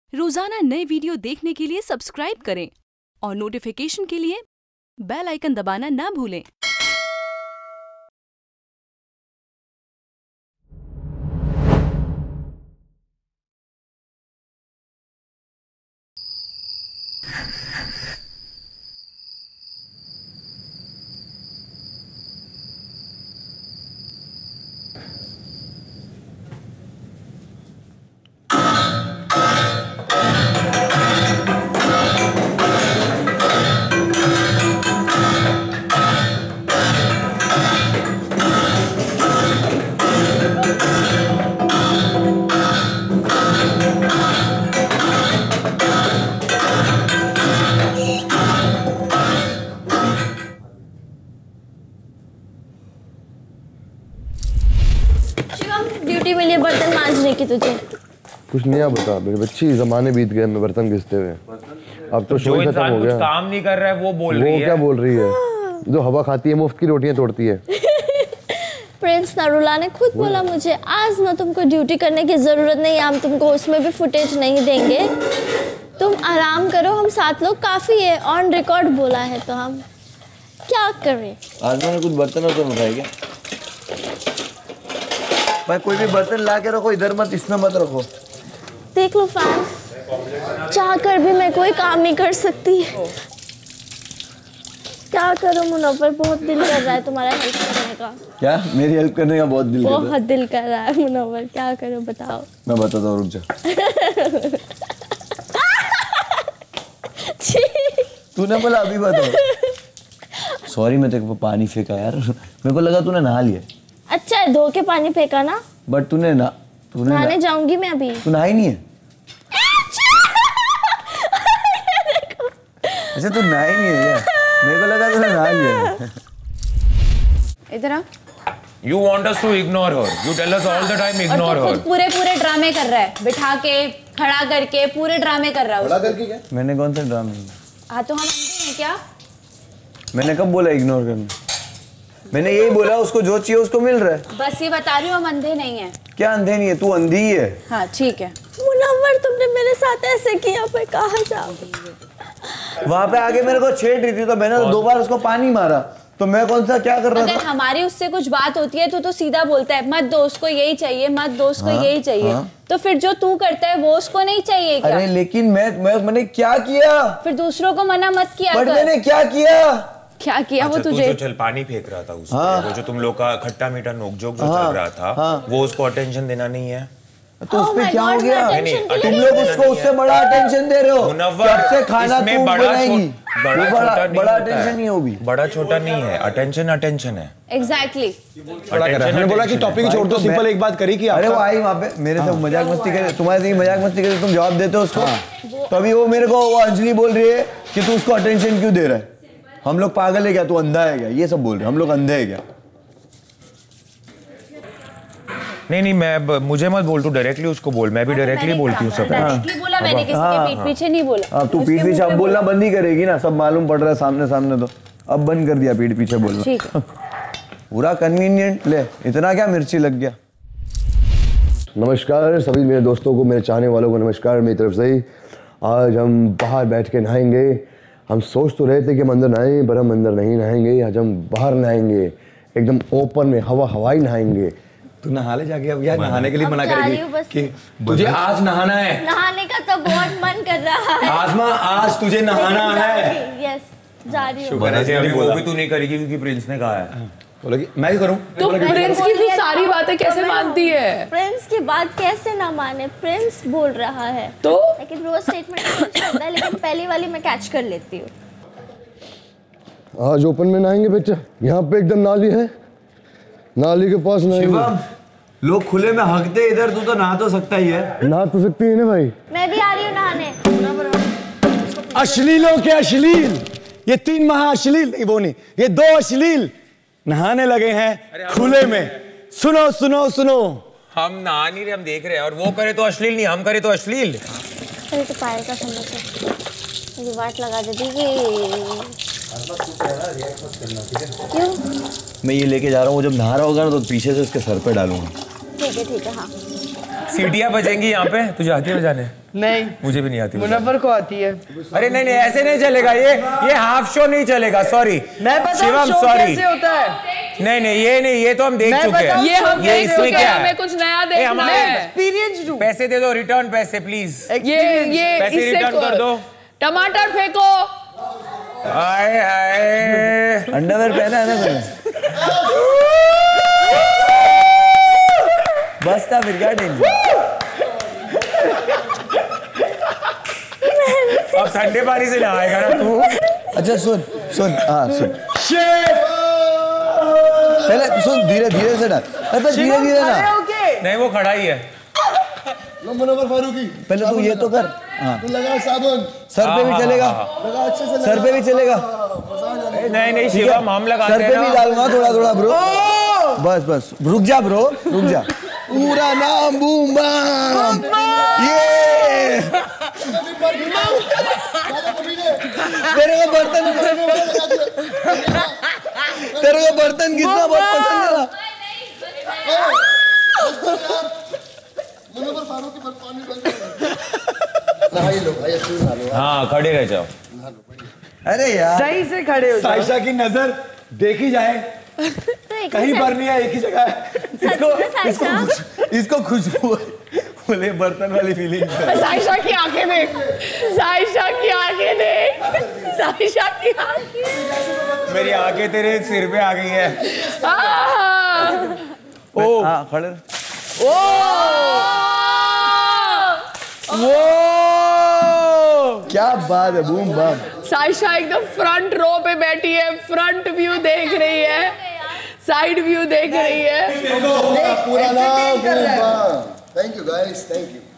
रोजाना नए वीडियो देखने के लिए सब्सक्राइब करें और नोटिफिकेशन के लिए बेल आइकन दबाना ना भूलें। ड्यूटी मिली है बर्तन मांजने की तुझे। कुछ नहीं बता मेरे बच्ची, जमाने बीत गए मैं बर्तन घिसते हुए। अब तो शो खत्म हो गया। काम नहीं कर रहा है वो बोल रही है। वो क्या बोल रही है? जो हवा खाती है मुफ्त की रोटियां तोड़ती है। प्रिंस नरुला ने खुद बोला मुझे आज ना तुमको ड्यूटी करने की जरूरत नहीं है, हम तुमको उसमें भी फुटेज नहीं देंगे, तुम आराम करो, हम 7 लोग काफी है, ऑन रिकॉर्ड बोला है तो हम क्या करें। आज मैंने कुछ बर्तन उठाए क्या भाई? कोई भी बर्तन ला के रखो, इधर मत, इसमें मत रखो। देख लो फैंस, चाह कर भी मैं कोई काम नहीं कर सकती। क्या करूं मुनव्वर, बहुत दिल कर रहा है तुम्हारा हेल्प करने का। क्या मेरी हेल्प करने का बहुत दिल कर रहा है? बहुत दिल कर रहा है मुनव्वर, क्या करूं बताओ। मैं बताता हूँ, रुक जा। तूने बोला अभी बताओ। सॉरी मैं तेरे को पानी फेंका यार, मेरे को लगा तूने नहा लिया। अच्छा है, धो के पानी फेंका ना। बट तूने नहाने जाऊंगी मैं अभी। तू नहाई नहीं है? अच्छा तू नहाई नहीं है यार, मेरे को लगा तूने नहा लिया। इधर आ। You want us to ignore her. You tell us all the time ignore her. पूरे ड्रामे कर रहा है, बिठा के खड़ा करके पूरे ड्रामे कर रहा है। खड़ा करके क्या? मैंने कौन सा ड्रामे? हाँ तो हम अंधे हैं क्या? मैंने कब बोला इग्नोर करना? मैंने यही बोला उसको जो चाहिए उसको मिल रहा है। बस ये बता रही हूँ हम अंधे नहीं हैं। क्या अंधे नहीं है? तू अंधी ही है। हाँ ठीक है। मुनव्वर तुमने मेरे साथ ऐसे किया, मैं कहाँ जाऊँ? वहाँ पे आगे मेरे को छेड़ रही थी तो मैंने 2 बार उसको पानी मारा, तो मैं कौन सा क्या कर रहा था? अगर हमारी उससे कुछ बात होती है तो सीधा बोलता है मत दोस्त को यही चाहिए, मत दोस्त को यही चाहिए। तो फिर जो तू करता है वो उसको नहीं चाहिए क्या? अरे लेकिन मैंने क्या किया? फिर दूसरों को मना मत किया कर। मैंने क्या किया? क्या किया? अच्छा, वो तुझे जो चल पानी फेंक रहा था उसमें, वो जो तुम लोग का खट्टा मीठा नोकझोंक जो चल रहा था, वो उसको अटेंशन देना नहीं है? तो उसमें क्या हो गया? तुम लोग उसको उससे बड़ा अटेंशन दे रहे हो। मुनव्वर, से खाना इसमें बड़ा अटेंशन नहीं है, वो भी बड़ा छोटा नहीं है, अटेंशन है। एग्जैक्टली। मैंने बोला कि टॉपिक छोड़ दो, सिंपल एक बात करी कि अरे वो आई वहाँ पे मेरे से मजाक मस्ती करे, तुम्हारे से मजाक मस्ती करे, तुम जवाब देते हो उसको। तो अभी वो मेरे को, वो अंजलि बोल रही है कि तू उसको अटेंशन क्यों दे रहा है? हम लोग पागल है क्या? तू अंधा है क्या? ये सब बोल रहे हम लोग अंधे है क्या? नहीं मैं मुझे मत बोल, तू डायरेक्टली उसको बोल, मैं भी डायरेक्टली बोलती हूँ सब। डायरेक्टली बोला मैंने, किसी के पीठ पीछे नहीं बोला। अब तू पीठ पीछे अब बोलना बंद ही करेगी ना, सब मालूम पड़ रहा है सामने तो अब बंद कर दिया पीठ पीछे बोलना। ठीक है। पूरा कन्वीनियंट। ले इतना क्या मिर्ची लग गया। नमस्कार सभी मेरे दोस्तों को, मेरे चाहने वालों को नमस्कार मेरी तरफ से। आज हम बाहर बैठ के नहाएंगे। हम सोच तो रहे थे कि हम अंदर नहाएं, पर हम अंदर नहीं नहाएंगे। आज हम बाहर नहाएंगे, एकदम ओपन में, हवाई नहाएंगे। तू नहा ले जाके। अब यार नहाने के लिए मना करेगी कि तुझे आज नहाना है। नहाने का तो बहुत मन कर रहा है। आजमा आज तुझे नहाना है। यस जा रही हूँ। वो भी तू नहीं करेगी क्योंकि प्रिंस ने कहा है। बोला कि मैं ही करूं। तो प्रिंस की तो सारी बातें कैसे मानती है? प्रिंस की बात कैसे ना माने? प्रिंस बोल रहा है तो लेकिन वो स्टेटमेंट होता है, लेकिन पहली वाली मैं कैच कर लेती हूँ। आज ओपन में नहाएंगे बेटा। यहाँ पे एकदम नाली है, नाली के पास नहाएंगे। लोग खुले में हकते इधर, तू तो नहा तो सकता ही है। नहा तो सकती है ना भाई। मैं भी आ रही हूँ नहाने। अश्लीलों के अश्लील, ये 3 महा अश्लील नहीं, वो नहीं, ये 2 अश्लील नहाने लगे हैं खुले में। सुनो सुनो सुनो, हम नहा नहीं रहे, हम देख रहे हैं। और वो करे तो अश्लील नहीं, हम करे तो अश्लील। अरे तो पायल का समझ मेरी वाट लगा दे दी। क्यों? मैं ये लेके जा रहा हूँ, वो जब नहा रहा होगा ना तो पीछे से उसके सर पे डालूंगा। ठीक है हाँ। सीटियां बजेंगी यहाँ पे, तुझे आती है बजाने? नहीं, मुझे भी नहीं आती। मुनव्वर को आती है। अरे नहीं नहीं, ऐसे नहीं चलेगा, ये हाफ शो नहीं चलेगा, सॉरी मैं पता शिवम, शो सॉरी। कैसे होता है? नहीं नहीं, ये नहीं, ये तो हम देख चुके हैं। ये हम देख इसमें चुके क्या हैं, है? हमें कुछ नया देखना है। Experience do. पैसे दे दो, रिटर्न पैसे प्लीज। ये पैसे इससे रिटर्न कर दो। टमाटर फेंको। आए आए, अंडरवेयर पहना है ना मैंने। बस था फिर क्या टेंशन। अब ठंडे पानी से नहाएगा ना तू। अच्छा सुन सुन, हाँ सुन, पहले सुन, धीरे धीरे से डाल, अरे धीरे धीरे ना। नहीं वो खड़ा ही है। मुनव्वर फारूकी, पहले तू ये तो कर। हाँ, तू लगा साबुन, सर पे भी चलेगा, लगा अच्छे से, सर पे भी चलेगा। नहीं नहीं शिवम, हम लगाते सर हैं पे भी ना। डालूंगा थोड़ा थोड़ा ब्रो। बस बस, रुक जा ब्रो, रुक जा। पूरा नाम बूम बम, ये तेरे को बर्तन कितना बहुत पसंद है ना। मुनव्वर फारूकी पर पानी नहा लो भाई, अच्छे से नहा लो। हाँ खड़े रह जाओ। अरे यार सही से खड़े हो जाओ। साइशा की नजर देखी जाए, कहीं पर नहीं है, एक ही जगह है। इसको खुशबू बोले बर्तन वाली फीलिंग। साइशा की आंखें देख, साइशा की आंखें देख, साइशा की आंखें। मेरी आंखें तेरे सिर पे आ गई है। ओ हाँ खड़े। वो क्या बात है, बूम बम। साइशा एकदम फ्रंट रो पे बैठी है, फ्रंट व्यू देख रही है, साइड व्यू देख रही है। पूरा नाम boom bam. Thank you guys, thank you.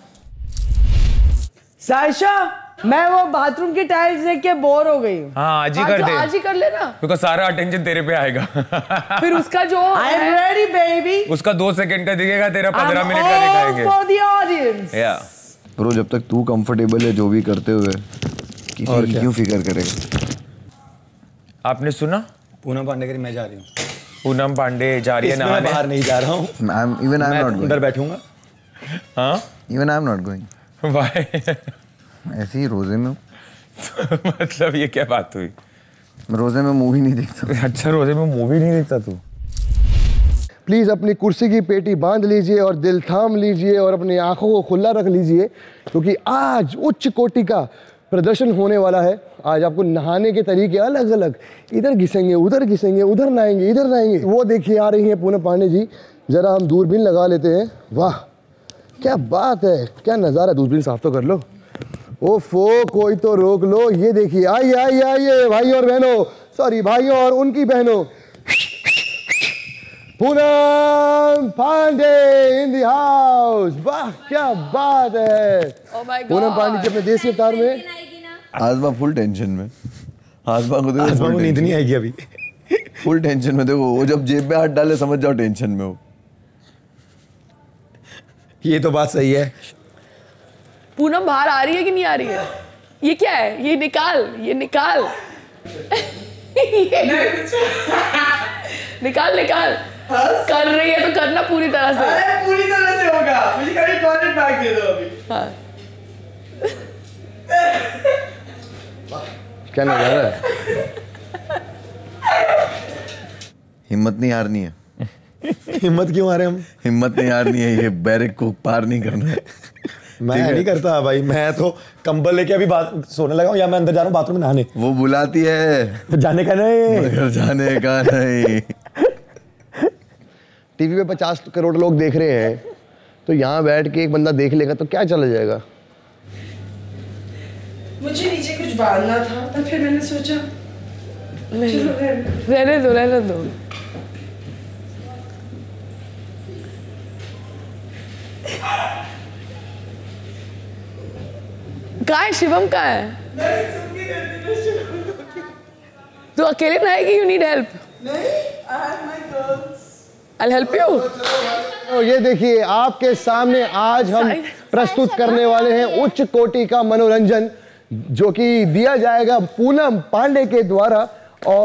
Saisha, मैं वो बाथरूम की टाइल्स देख के बोर हो गई हूँ। हाँ आज ही कर दे, आज ही कर लेना, क्योंकि सारा अटेंशन तेरे पे आएगा। फिर उसका जो आई एम रेडी बेबी, उसका 2 सेकंड का दिखेगा, तेरा 15 मिनट का दिखाएंगे। For the audience. Yeah bro जब तक तू कंफर्टेबल है जो भी करते हुए, किसी की क्यों फिक्र करेगा। आपने सुना, पूनम पांडे की मैं जा रही हूँ। पूनम पांडे जा रही है मैं नहाने। बाहर नहीं जा रहा हूँ, Even I'm not अंदर going. बैठूंगा। हाँ Even I'm not going. भाई ऐसे ही रोजे में हूँ। मतलब ये क्या बात हुई? रोजे में मूवी नहीं देखता। अच्छा रोजे में मूवी नहीं देखता तू? प्लीज़ अपनी कुर्सी की पेटी बांध लीजिए और दिल थाम लीजिए और अपनी आंखों को खुला रख लीजिए, क्योंकि आज उच्च कोटि का प्रदर्शन होने वाला है। आज आपको नहाने के तरीके अलग अलग, इधर घिसेंगे, उधर घिसेंगे, उधर नहाएंगे, इधर नहाएंगे। वो देखिए आ रही हैं पूनम पांडे जी, ज़रा हम दूरबीन लगा लेते हैं। वाह क्या बात है, क्या नज़ारा। दूरबीन साफ तो कर लो। ओफो कोई तो रोक लो। ये देखिए, आइए आइए आइए भाई और बहनों, सॉरी भाइयों और उनकी बहनों, Poonam Pandey in the house. वाह क्या बात है। पूनम पांडे जी अपने देसी अवतार में। आसमा फुल टेंशन में, आसमा को देखो, आसमा को नींद नहीं आएगी अभी। फुल टेंशन में। देखो वो जब जेब में हाथ डाले समझ जाओ टेंशन में हो। ये तो बात सही है। पूनम बाहर आ रही है कि नहीं आ रही है? ये क्या है? ये निकाल, ये निकाल। निकाल निकाल। कर रही है तो करना पूरी तरह से। अरे पूरी तरह से होगा, मुझे खाली टॉयलेट बैग दे दो अभी। हाँ। क्या नजारा है। हिम्मत नहीं हारनी है। हिम्मत क्यों आ रहे हम? हिम्मत नहीं हारनी है, ये बैरिक को पार नहीं करना है। मैं नहीं करता भाई, मैं तो कंबल लेके अभी बात सोने लगा हूँ, या मैं अंदर जा रहा हूँ बाथरूम में नहाने। वो बुलाती है, जाने का नहीं, मगर जाने का नहीं। टीवी पे 50 करोड़ लोग देख रहे हैं, तो यहाँ बैठ के एक बंदा देख लेगा तो क्या चला जाएगा। मुझे नीचे कुछ बांधना था, तब फिर मैंने सोचा रहने दो, रहने दो। कहाँ है शिवम? कहाँ है? तू अकेले नहाएगी? You need help? I'll help you. तो ये देखिए आपके सामने आज हम प्रस्तुत करने वाले हैं उच्च कोटि का मनोरंजन, जो कि दिया जाएगा पूनम पांडे के द्वारा। और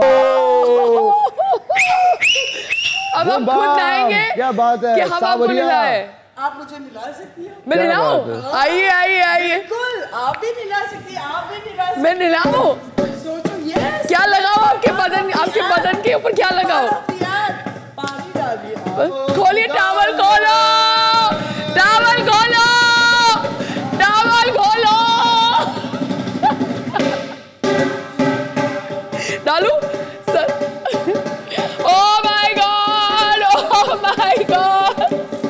अब हम खुद नहाएंगे। क्या बात है। कि हम आपको सावरिया, नहलाएं। आप मुझे मिला सकती हो? मैं निलाऊं? आइए आइए आइए। बिल्कुल, आप भी मिला सकती हैं, आप भी मिला सकती हैं। मैं निलाऊं? सोचो, यस। क्या लगाओ आपके बदन के ऊपर क्या लगाओ? पानी डालिए। खोलिए टावल खोलो, टावल खोलो, टावल खोलो। डालू sir? Oh my god, oh my god,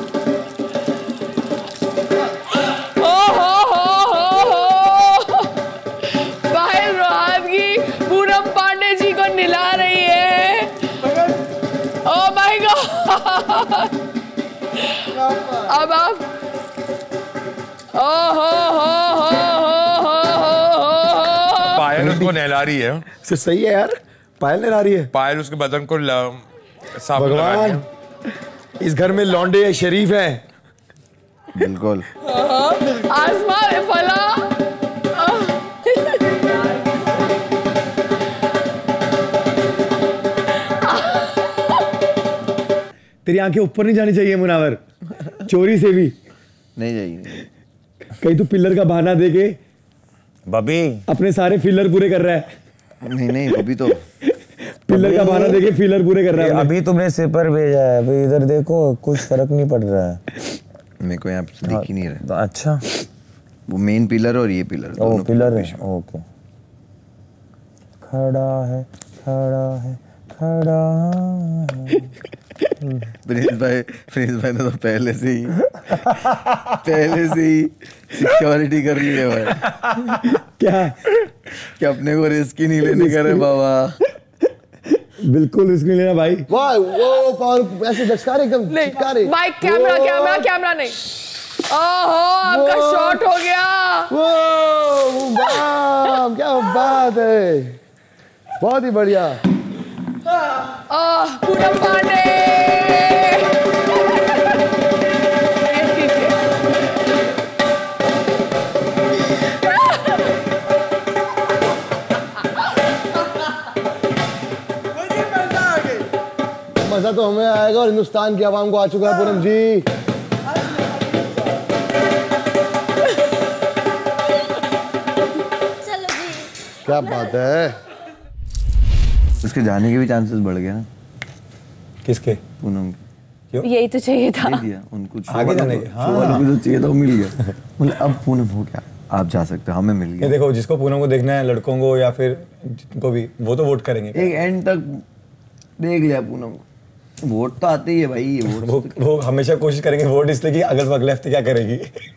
Payal Rohatgi Poonam Pandey ji को निला रही है। Oh my god. अब आप पायल उसको नहला रही है। सही है यार, पायल नहला रही है। पायल उसके बदन को साबुन लगा रही है। भगवान, इस घर में लौंडे शरीफ हैं। बिल्कुल। आसमान में फला। तेरी आंखें ऊपर नहीं जानी चाहिए मुनावर, चोरी से भी नहीं जाइए। कहीं तू पिलर का बहाना दे के बबी अपने सारे फिलर पूरे कर रहा है। नहीं अभी तो पिलर का बहाना दे के फिलर पूरे कर रहा है। अभी तुमने सिपर भेजा है, अभी इधर देखो कुछ फर्क नहीं पड़ रहा है। मेरे को यहाँ पे दिख ही नहीं रहा। तो अच्छा, वो मेन पिलर और ये पिलर। ओ पिलर है, ओके। खड़ा है, खड़ा है, खड़ा है। प्रिंस भाई ने तो पहले से ही सिक्योरिटी कर ली है भाई। क्या कि अपने को रिस्क ही नहीं लेने का रे बाबा। बिल्कुल रिस्क नहीं लेना भाई। वाह, वो ऐसे झटका एकदम झटका रहे। भाई कैमरा नहीं। ओहो, आपका शॉट हो गया। वाह, क्या बात है, बहुत ही बढ़िया। पूनम पांडे। मजा तो हमें आएगा और हिंदुस्तान की आवाम को आ चुका है पूनम जी। चलो जी। क्या बात है। उसके जाने के भी चांसेस बढ़ गए ना। किसके? पूनम के। यही तो चाहिए था। दे दिया उनको। आगे जाने के। हाँ। तो चाहिए था, वो मिल गया। मतलब अब पूनम हो गया, आप जा सकते हो, हमें मिल गया। ये देखो, जिसको पूनम को देखना है, लड़कों को या फिर जिनको भी, वो तो वोट करेंगे। एक एंड तक देख लिया पूनम को। वोट तो आते ही है भाई, ये वो हमेशा कोशिश करेंगे वोट, इसलिए कि अगल बगल हफ्ते क्या करेगी।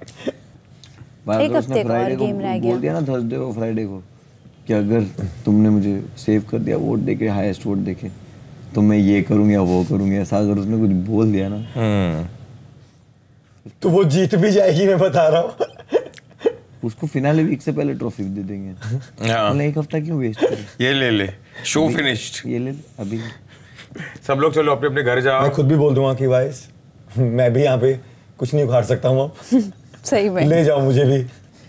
एक हफ्ते का और गेम रह गया। बोल दिया ना थर्सडे को फ्राइडे को कि अगर तुमने मुझे सेव कर दिया वोट देके, हाईएस्ट वोट देके, तो मैं ये करूंगी या वो करूंगी। ऐसा अगर उसने कुछ बोल दिया ना तो वो जीत भी जाएगी, मैं बता रहा हूँ। उसको फिनाले वीक से पहले ट्रॉफी दे देंगे। मतलब एक हफ्ता क्यों वेस्ट करें? ये ले शो फिनिश्ड। ये ले अभी। सब लोग चलो अपने अपने घर जाओ। मैं खुद भी बोल दूंगा कि वाइस मैं भी यहाँ पे कुछ नहीं उखाड़ सकता हूँ अब। सही में ले जाओ मुझे भी।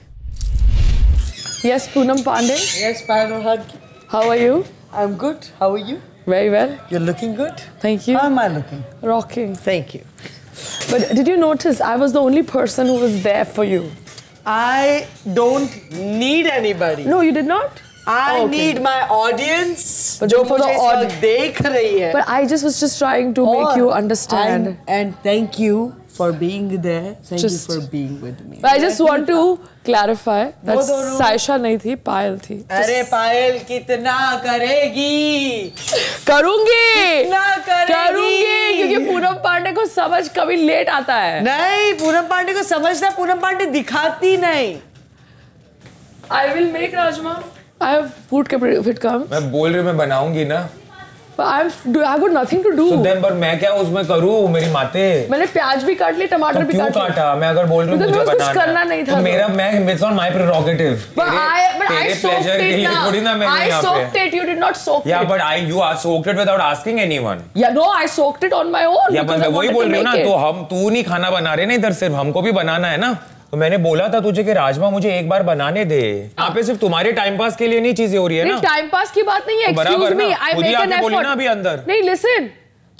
Yes, Poonam Pandey. Yes, Payal Rohadgi. How are you? I'm good. How are you? Very well. You're looking good. Thank you. How am I looking? Rocking. Thank you. But did you notice I was the only person who was there for you? I don't need anybody. No, you did not? I need my audience. But जो for the मुझे इस वक्त audience. देख रही है. But I just was trying to make you understand. And thank you for being there. Thank you Just- for being with me. But I just want to clarify that वो दोनों- सायशा नहीं थी, पायल थी. अरे पायल कितना करेगी? करूंगी करूंगी क्योंकि पूनम पांडे को समझ कभी लेट आता है. नहीं, पूनम पांडे को समझना, पूनम पांडे दिखाती नहीं. I will make rajma. I have food if it comes. मैं बोल रही हूँ मैं बनाऊंगी ना। But I've got nothing to do. So then, पर मैं क्या उसमें करूँ, मेरी माते। मैंने प्याज भी काट ली, टमाटर भी क्यों काट ली. काटा? मैं अगर बोल रही हूँ तो मुझे कुछ बनाना करना नहीं था. तो मेरा it's not my prerogative. But I तेरे soaked pleasure के it लिए now. थोड़ी ना मैं I यहाँ soaked पे। it. You did not soak Yeah, it. but you soaked it without asking anyone. Yeah, no, I soaked it on my own. या because मैं I वही wanted बोल to रही हूँ ना, make तो it. तू नहीं खाना बना रहे ना, इधर सिर्फ हमको भी बनाना है ना। तो मैंने बोला था तुझे कि राजमा मुझे एक बार बनाने दे। यहाँ पे सिर्फ तुम्हारे टाइम पास के लिए नहीं चीजें हो रही है ना। टाइम पास की बात नहीं है. तो बराबर Excuse me, ना, I खुद ही make an आके बोली effort. ना अभी अंदर। नहीं, listen.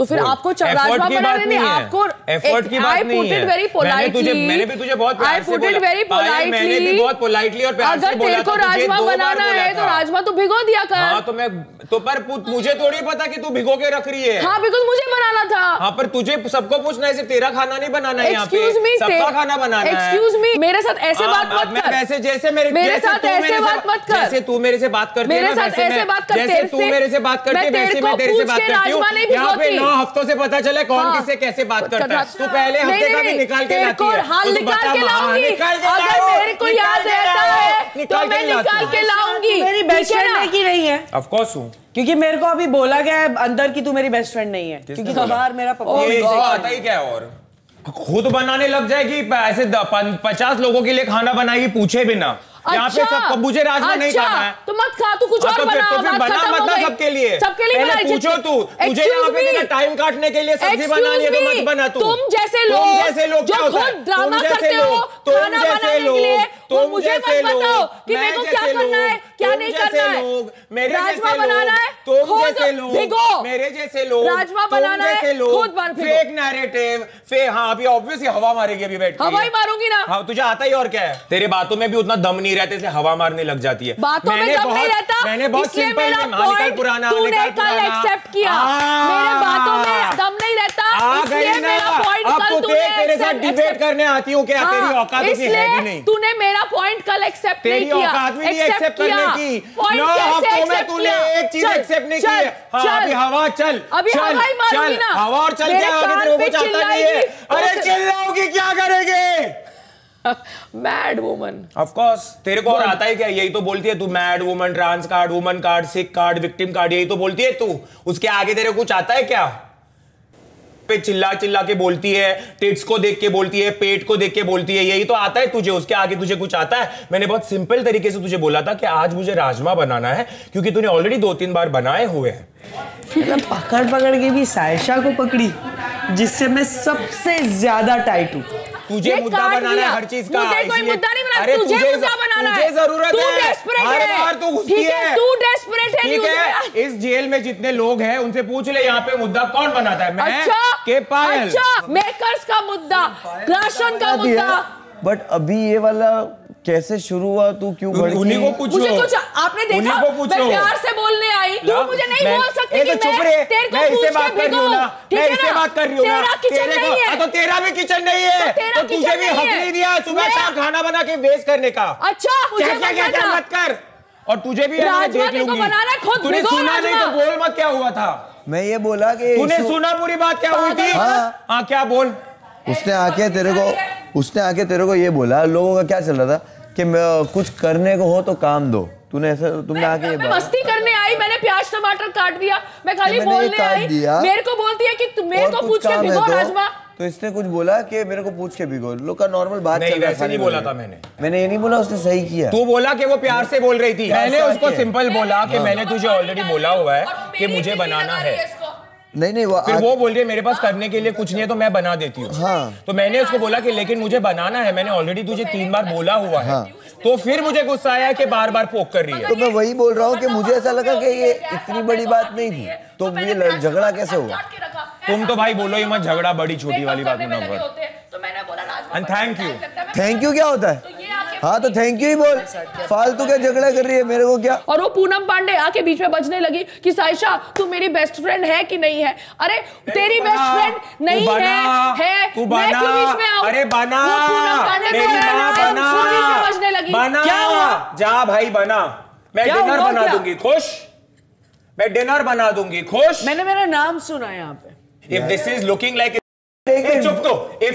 तो फिर आपको राजमा बनाने नहीं, आपको एफर्ट की बात नहीं है। मैंने भी तुझे बहुत प्यार से बोला, मैंने भी बहुत पोलाइटली और प्यार से बोला। अगर तेरे को राजमा बनाना है तो राजमा तो भिगो दिया कर। हाँ तो मैं तो पर मुझे थोड़ी पता कि तू भिगो के रख रही है। हाँ बिकॉज़ मुझे बनाना था। हाँ पर तुझे सबको पूछना है, सिर्फ तेरा खाना नहीं बनाना है यहाँ पे, सबका खाना बनाना है। एक्सक्यूज मी, मेरे साथ ऐसे बात मत कर। वैसे जैसे मेरे साथ ऐसे बात मत कर। जैसे तू मेरे से बात करती है, मेरे साथ ऐसे बात कर। जैसे तू मेरे से बात करती है वैसे मैं तेरे से बात करती हूँ। यहाँ पे 9 हफ्तों से पता चला कौन किससे कैसे बात करता है। तू पहले हफ्ते का भी निकाल के लाती है। हाँ निकाल के लाऊंगी, अगर मेरे को याद रहता है तो मैं निकाल के लाऊंगी। मेरी बेस्ट फ्रेंड है कि नहीं है? ऑफ कोर्स हूँ, क्योंकि मेरे को अभी बोला गया है अंदर कि तू मेरी बेस्ट फ्रेंड नहीं है, क्योंकि बाहर मेरा आता ही क्या है। और खुद बनाने लग जाएगी, ऐसे 50 लोगों के लिए खाना बनाएगी पूछे बिना। यहाँ पे सब मुझे राजमा नहीं खाना है तो मत खा, तू कुछ और बना। तो फिर बना मत ना सबके लिए। पहले पूछो तू, तुझे यहाँ पे टाइम काटने के लिए सब्जी बनानी है तो मत बना तू। तुम जैसे लोग जो खुद ड्रामा करते हो खाना बनाने के लिए, वो मुझे मत बताओ कि मेरे को क्या करना है क्या नहीं करना है। मेरे राजमा बनाना है तुम जैसे लोग, भिगो। मेरे जैसे लोग राजमा बनाना है खुद भर भिगो। फेक नैरेटिव, हाँ अभी ऑब्वियसली हवा मारेगी अभी बैठ के। हवा ही मारूंगी ना। हाँ तुझे आता ही और क्या है। तेरे बातों में भी उतना दम नहीं रहता, इसलिए हवा मारने लग जाती है। बातों में दम नहीं रहता, मैंने बहुत सिंपल निकाल पुराना तूने कल एक्सेप्ट किया। मेरे बातों में दम नहीं रहता, इसलिए मेरा पॉइंट कल तूने तेरे साथ डिबेट करने आती हूँ क्या? तेरी औकात है भी नहीं। तूने मेरा पॉइंट कल एक्सेप्ट नहीं किया। तेरी औकात भी नहीं एक्सेप्ट करने की। 9 हफ्तों में तूने एक चीज एक्सेप्ट नहीं की है। हाँ अभी हवा चल, अभी हवा ही मारूंगी ना। हवा और चल के आगे तेरे को चाहता नहीं है। अरे चिल्लाओगी क्या करेंगे? Mad woman. ऑफ कोर्स तेरे को और आता है क्या? यही तो बोलती है तू, mad woman, trans card, woman card, sick card, victim card, यही तो बोलती है तू। उसके आगे तेरे को कुछ आता है क्या? पे चिल्ला चिल्ला के बोलती है, टिट्स को देख के बोलती है, पेट को देख के बोलती है, यही तो आता है तुझे। उसके आगे तुझे कुछ आता है? मैंने बहुत सिंपल तरीके से तुझे बोला था कि आज मुझे राजमा बनाना है, क्योंकि तूने ऑलरेडी 2-3 बार बनाए हुए हैं। मतलब पकड़ पकड़ के भी सायशा को पकड़ी, जिससे मैं सबसे ज्यादा टाइट हूँ। तुझे मुद्दा बनाना है हर चीज का। मुझे कोई मुद्दा नहीं बनाना, अरे तुझे मुद्दा बनाना है। तुझे जरूरत है, हर बार तू घुसती है। तू डेस्परेट है। ठीक है, इस जेल में जितने लोग हैं उनसे पूछ ले यहाँ पे मुद्दा कौन बनाता है? मैं के पायल। अच्छा, मेकर्स का मुद्दा, राशन का मुद्दा। बट अभी ये वाला कैसे शुरू हुआ? तू क्यों भड़की? उन्हीं को पूछो। मुझे कुछ आपने देखा, मैं प्यार से बोलने आई, तू मुझे नहीं बोल सकती कि मैं तेरे को पूछ के भिगो। मैं इससे बात कर रही हूँ ना। तेरा किचन नहीं है तो तेरा भी किचन नहीं है, तो तुझे भी हक नहीं दिया सुबह शाम खाना बना के वेस्ट करने का। अच्छा मुझे मत कर। और तुझे भी देख लूंगी। तूने सुना नहीं तो बोल मत, क्या हुआ था? मैं ये बोला कि तूने सुना पूरी बात क्या हुई थी? हाँ क्या बोल। उसने आके तेरे को ये बोला, लोगों का क्या चल रहा था कि कुछ करने को हो तो काम दो। तूने ऐसा, तुमने आके ये मस्ती करने आई, मैंने प्याज टमाटर काट दिया, मैं खाली बोलने आई। मेरे को बोलती है कि मेरे को पूछ के भिगो राजमा। तो इसने कुछ बोला कि मेरे को पूछ के भिगो। लोग का नॉर्मल बात नहीं, वैसे नहीं बोला था मैंने ये नहीं बोला, उसने सही किया। तू बोला कि वो प्यार से बोल रही थी। मैंने उसको सिंपल बोला कि मैंने तुझे ऑलरेडी बोला हुआ है कि मुझे बनाना है। नहीं फिर वो बोल रही है मेरे पास करने के लिए कुछ नहीं है तो मैं बना देती हूँ। हाँ। तो मैंने उसको बोला कि लेकिन मुझे बनाना है, मैंने ऑलरेडी तुझे 3 बार बोला हुआ है। हाँ। तो फिर मुझे गुस्सा आया कि बार बार पोक कर रही है। तो मैं वही बोल रहा हूँ कि मुझे ऐसा लगा कि ये इतनी बड़ी बात नहीं थी, तो ये झगड़ा कैसे हुआ? तुम तो भाई बोलो ही मत, झगड़ा बड़ी छोटी वाली बात ना कर। थैंक यू क्या होता है? हाँ तो थैंक यू ही बोल, फालतू क्या झगड़ा कर रही है, मेरे को क्या। और वो पूनम पांडे आके बीच में बजने लगी कि सायशा तू मेरी बेस्ट फ्रेंड है कि नहीं है? अरे तेरी बेस्ट फ्रेंड नहीं है तू बना, अरे बना, मेरी माँ बना, बजने लगी। बना, क्या हुआ? जा भाई बना, मैं डिनर बना दूंगी, खुश? मैं डिनर बना दूंगी, खुश? मैंने मेरा नाम सुना यहाँ पे। If this is looking like चुप तो, तेरे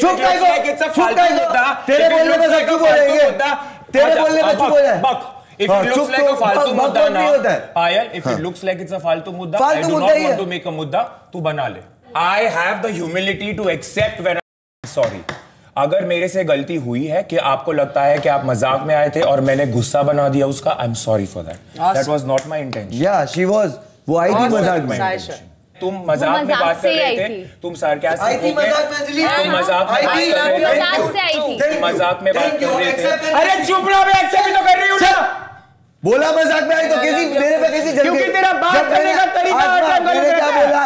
बोलने में सब चुप हो जाएंगे, तेरे बोलने में चुप हो जाए। If it looks like a फालतू मुद्दा ना, पायल, if it looks like it's a फालतू मुद्दा, I do not want to make a मुद्दा, तू बना ले। I have the humility to accept when I'm sorry. अगर मेरे से गलती हुई है कि आपको लगता है कि आप मजाक में आए थे और मैंने गुस्सा बना दिया उसका, I'm sorry for that. That was not my intention. Yeah, she was. वो आई थी मजाक में। तुम मजाक में बात कर रहे थे, तुम सार्कास्टिक हो गए, तुम मजाक में बात कर रहे थे, मजाक में बात कर रहे थे। अरे चुप रहो, मैं एक्सेप्ट भी तो कर रही हूँ ना। बोला मजाक में आई तो कैसी मेरे पे कैसी जल गई? क्योंकि तेरा बात करने का तरीका मैंने क्या बोला?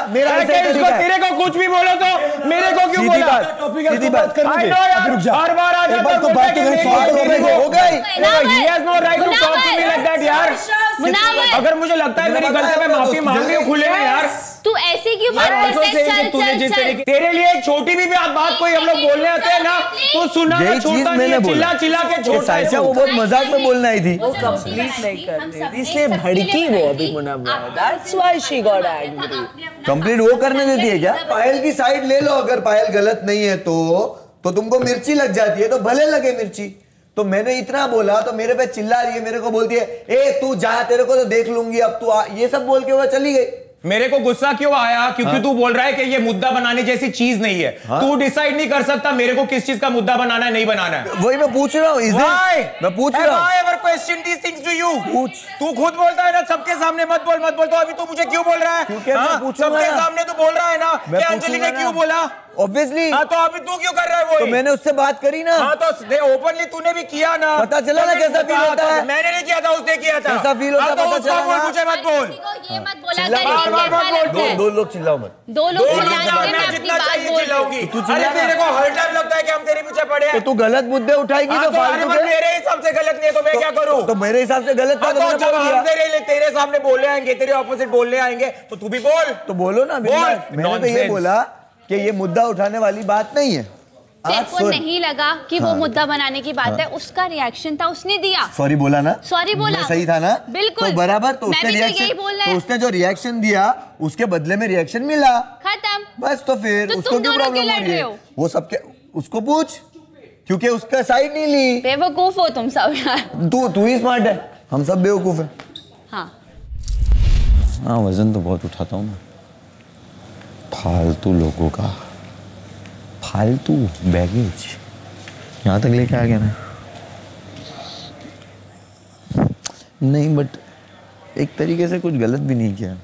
मेरा तेरे को कुछ भी बोलो तो मेरे को क्यों बोला? सीधी बात कर मुझे। रुक जा। हर बार आ जाता है तो बात तो हो गई। He has no right to talk to me like that यार। अगर मुझे लगता है मेरी गलती मैं माफी मांग रही हूँ खुले में यार। तू ऐसे क्यों बात करता है? चल तेरे लिए एक छोटी भी बात कोई हम लोग बोलने आते हैं ना तो सुनना छोड़ता नहीं है, चिल्ला चिल्ला के छोड़ता है। वो बहुत मजाक में बोलना ही थी। वो कंप्लीट नहीं कर रही थी इसलिए भड़की वो अभी Munawar. That's why she got angry. Complete वो करने देती है क्या? पायल की साइड ले लो, अगर पायल गलत नहीं है तो तुमको मिर्ची लग जाती है तो भले लगे मिर्ची। तो मैंने इतना बोला तो मेरे पे चिल्ला रही है, मेरे को बोलती है ए तू जा, तेरे को तो देख लूंगी अब तू आ, ये सब बोल के वो चली गई। मेरे को गुस्सा क्यों आया? क्योंकि तू बोल रहा है कि ये मुद्दा बनाने जैसी चीज नहीं है। तू डिसाइड नहीं कर सकता मेरे को किस चीज का मुद्दा बनाना है नहीं बनाना है। वही मैं पूछ रहा हूँ। मैं पूछ रहा हूँ। Ever question these things to you? तू खुद बोलता है ना सबके सामने मत बोल तो अभी तू मुझे क्यों बोल रहा है? सबके सामने तू बोल रहा है ना कि अंजलि ने क्यों बोला? Obviously। हाँ तो अभी तू क्यों कर रहा है वो? तो मैंने उससे बात करी ना। हाँ तो ओपनली तूने भी किया ना। पता चला ना कैसा फील होता है? मैंने नहीं किया था, उसने किया था। कैसा फील होता है पता चला ना? मुझे मत बोल। ये मत बोला। दो लोग चिल्लाओ मत। दो लोग जितना चाहिए चिल्लाऊंगी। अरे तेरे को हर टाइम लगता है कि हम तेरे पीछे पड़े हैं। तो तू गलत मुद्दे उठाएगी तो फालतू के। मेरे हिसाब से गलत नहीं है तो मैं क्या करूं? तो मेरे हिसाब से गलत था तो मैंने जब हम तेरे सामने बोलने आएंगे, तेरे ऑपोजिट बोलने आएंगे तो तू भी बोल। तो बोलो ना। मैंने तो ये बोला कि ये मुद्दा उठाने वाली बात नहीं है। तेरे को नहीं लगा कि वो मुद्दा बनाने की बात है, उसका रिएक्शन था, उसने दिया। सॉरी बोला ना? सॉरी बोला। सही था ना? बिल्कुल तो बराबर। तो उसने जो रिएक्शन दिया उसके बदले में रिएक्शन मिला, खत्म बस। तो फिर तो उसको क्यों प्रॉब्लम हो रही है? वो सबके उसको पूछ, क्योंकि उसका साइड नहीं ली। बेवकूफ हो तुम सब यार। तू ही स्मार्ट है, हम सब बेवकूफ है। हाँ वजन तो बहुत उठाता हूँ मैं, फालतू लोगों का फालतू बैगेज यहाँ तक लेके आ गया मैं। नहीं बट एक तरीके से कुछ गलत भी नहीं किया।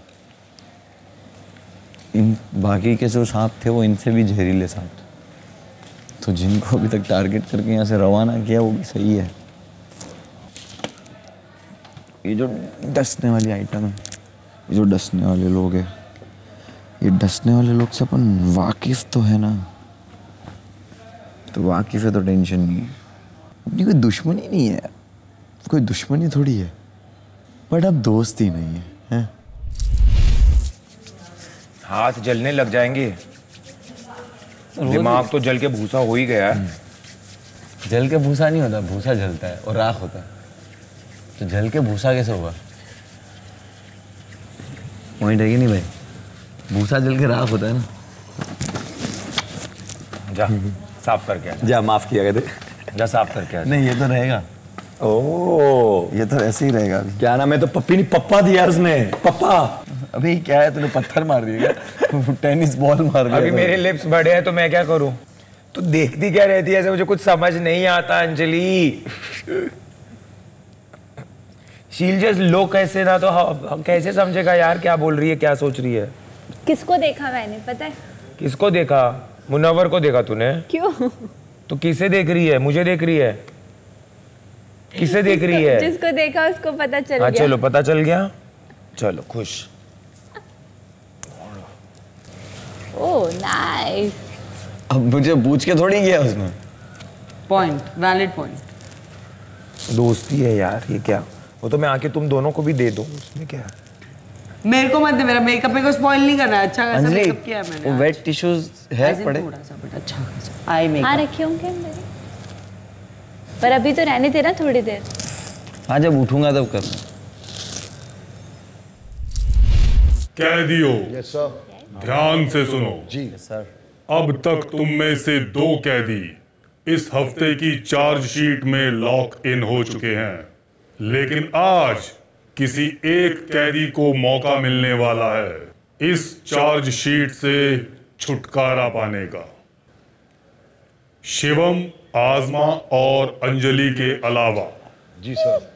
इन बाकी के जो सांप थे वो इनसे भी जहरीले सांप थे, तो जिनको अभी तक टारगेट करके यहाँ से रवाना किया वो भी सही है। ये जो डसने वाली आइटम है, ये जो डसने वाले लोग हैं, ये डसने वाले लोग से अपन वाकिफ तो है ना, तो वाकिफ है तो टेंशन नहीं है। अपनी कोई दुश्मनी नहीं है, कोई दुश्मनी थोड़ी है, बट अब दोस्ती नहीं है, हैं? हाथ जलने लग जाएंगे, दिमाग तो जल के भूसा हो ही गया है। जल के भूसा नहीं होता, भूसा जलता है और राख होता है, तो जल के भूसा कैसे होगा? पॉइंट है कि नहीं भाई? भूसा जल के राख होता है ना। जा साफ करके आ जा, माफ किया कहते। जा साफ करके आ। नहीं ये तो रहेगा। ओह ये तो ऐसे ही रहेगा। अभी क्या नाम है? तो पप्पी नहीं पप्पा दिया उसने, पप्पा। अभी क्या है, तूने पत्थर मार दिया क्या? टेनिस बॉल मार दिया। अभी मेरे लिप्स बड़े हैं तो मैं क्या करूं? तू देखती क्या रहती है ऐसे? मुझे कुछ समझ नहीं आता अंजलि। शील जस्ट लो कैसे ना, तो हम कैसे समझेगा यार क्या बोल रही है, क्या सोच रही है? किसको देखा मैंने पता है? किसको देखा? मुनव्वर को देखा तूने? क्यों? तो किसे देख रही है? मुझे देख रही है? किसे देख रही है? जिसको देखा उसको पता चल गया। चलो पता चल गया, चलो खुश। Oh nice. अब मुझे पूछ के थोड़ी किया उसने। Point, valid point. दोस्ती है यार, ये क्या? वो तो मैं आके तुम दोनों को भी दे दूं, उसमें क्या है? मेरे को मत दे, मेरा मेकअप को स्पॉइल नहीं करना है। अच्छा खासा मेकअप किया है मैंने। वो वेट टिश्यूज है पड़े? थोड़ा सा बट अच्छा खासा आई मेकअप। हाँ रखे होंगे मेरे, पर अभी तो रहने दे ना थोड़ी देर। हाँ जब उठूंगा तब करना। कैदियों ध्यान से सुनो जी सर। अब तक तुम में से 2 कैदी इस हफ्ते की चार्जशीट में लॉक इन हो चुके हैं, लेकिन आज किसी एक कैदी को मौका मिलने वाला है इस चार्जशीट से छुटकारा पाने का। शिवम, आजमा और अंजलि के अलावा जी सर,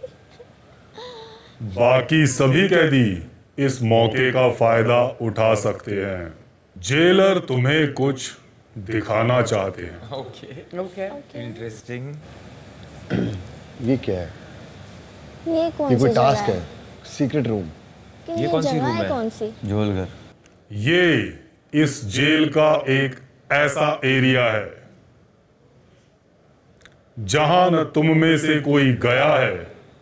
बाकी सभी कैदी इस मौके का फायदा उठा सकते हैं। जेलर तुम्हें कुछ दिखाना चाहते हैं। Okay interesting. ये क्या है? ये कौन ये सी कोई जगह टास्क है? Secret room? ये कौन सी रूम है? कौन सी? झोलघर। ये इस जेल का एक ऐसा एरिया है जहां न तुम में से कोई गया है